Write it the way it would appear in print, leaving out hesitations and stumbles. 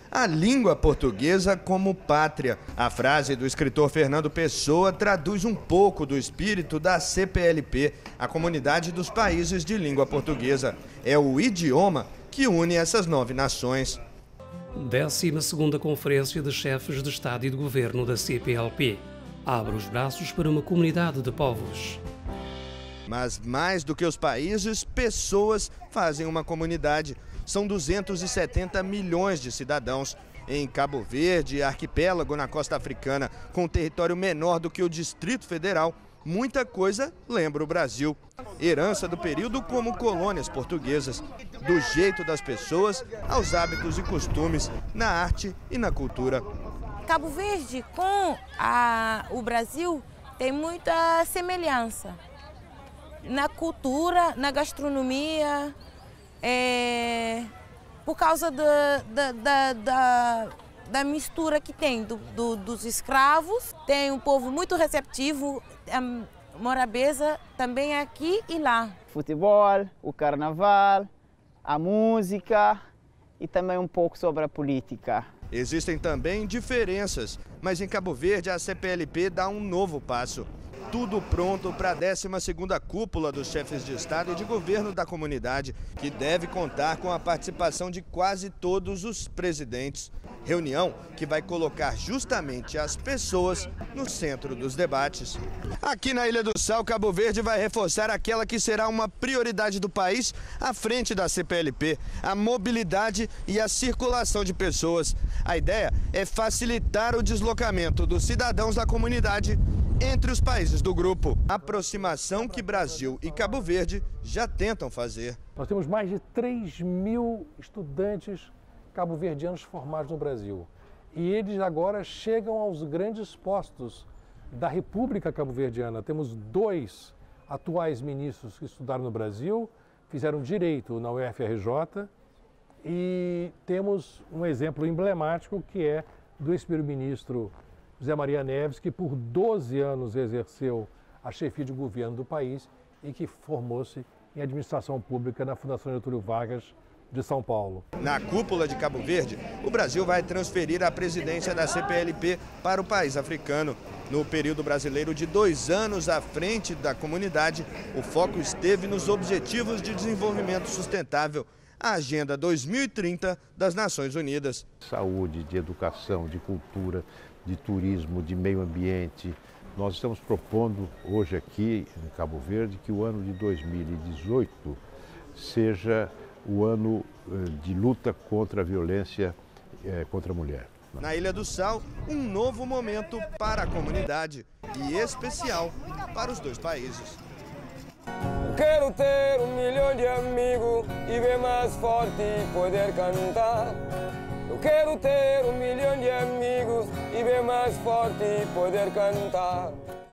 a língua portuguesa como pátria. A frase do escritor Fernando Pessoa traduz um pouco do espírito da CPLP, a Comunidade dos Países de Língua Portuguesa. É o idioma que une essas 9 nações. 12ª Conferência de Chefes de Estado e de Governo da CPLP. Abre os braços para uma comunidade de povos. Mas mais do que os países, pessoas fazem uma comunidade. São 270 milhões de cidadãos. Em Cabo Verde, arquipélago na costa africana, com um território menor do que o Distrito Federal, muita coisa lembra o Brasil. Herança do período como colônias portuguesas, do jeito das pessoas aos hábitos e costumes, na arte e na cultura. Cabo Verde com o Brasil tem muita semelhança na cultura, na gastronomia, por causa da mistura que tem dos escravos. Tem um povo muito receptivo, a morabeza também é aqui e lá. Futebol, o carnaval, a música e também um pouco sobre a política. Existem também diferenças, mas em Cabo Verde a CPLP dá um novo passo. Tudo pronto para a 12ª cúpula dos chefes de Estado e de governo da comunidade, que deve contar com a participação de quase todos os presidentes. Reunião que vai colocar justamente as pessoas no centro dos debates. Aqui na Ilha do Sal, Cabo Verde vai reforçar aquela que será uma prioridade do país à frente da CPLP, a mobilidade e a circulação de pessoas. A ideia é facilitar o deslocamento dos cidadãos da comunidade entre os países do grupo. Aproximação que Brasil e Cabo Verde já tentam fazer. Nós temos mais de 3.000 estudantes cabo-verdianos formados no Brasil. E eles agora chegam aos grandes postos da República Cabo-Verdiana. Temos 2 atuais ministros que estudaram no Brasil, fizeram direito na UFRJ, e temos um exemplo emblemático que é do ex-primeiro-ministro José Maria Neves, que por 12 anos exerceu a chefia de governo do país e que formou-se em administração pública na Fundação Getúlio Vargas de São Paulo. Na cúpula de Cabo Verde, o Brasil vai transferir a presidência da CPLP para o país africano. No período brasileiro de 2 anos à frente da comunidade, o foco esteve nos Objetivos de Desenvolvimento Sustentável, a Agenda 2030 das Nações Unidas. Saúde, de educação, de cultura, de turismo, de meio ambiente. Nós estamos propondo hoje aqui em Cabo Verde que o ano de 2018 seja o ano de luta contra a violência contra a mulher. Na Ilha do Sal, um novo momento para a comunidade e especial para os 2 países. Quero ter 1 milhão de amigos e ver mais forte poder cantar. Eu quero ter 1 milhão de amigos e ver mais forte poder cantar.